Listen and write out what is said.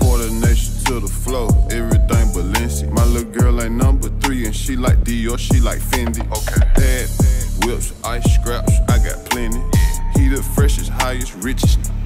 Coordination to the flow, everything Balenci. My little girl ain't number 3 and she like Dior, she like Fendi. Okay. Bad whips, ice scraps, I got plenty. He the freshest, highest, richest.